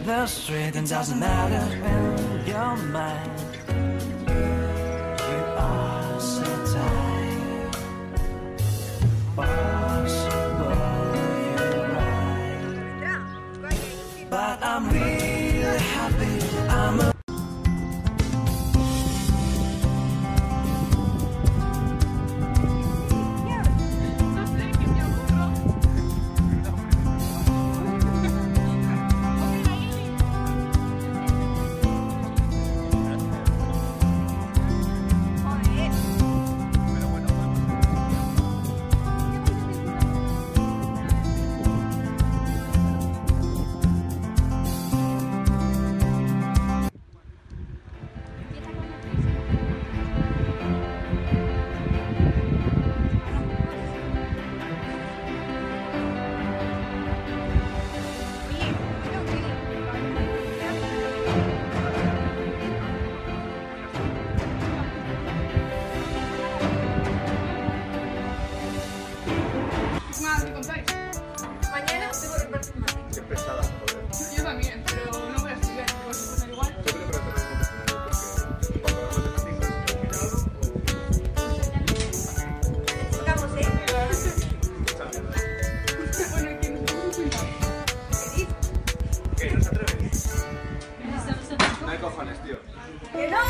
the street, it doesn't matter in your mind. You are so tight. Possible you're right, but I'm really happy. I'm a mañana tengo que comprar más. Qué pesada, joder. Yo también, pero no voy a estudiar, porque vas a pasar igual. Yo creo que para hacer un porque cuando las matemáticas terminado Vamos, o... Bueno, que nos vamos a intentar. ¿Qué? ¿No se atreven? No hay cojones, tío. ¡Que no!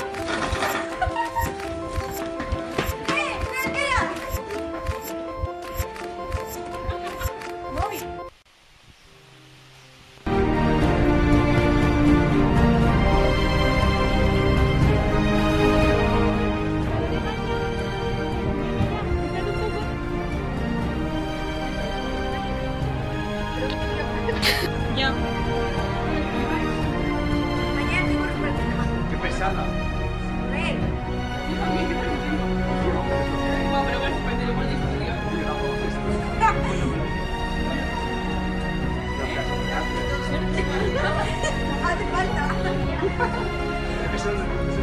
Ya. Mañana tengo que comprar más. Qué pesada. Ven. Yo también, que tengo tiempo. No, pero bueno, pues tenemos discusión. Hace falta. Eso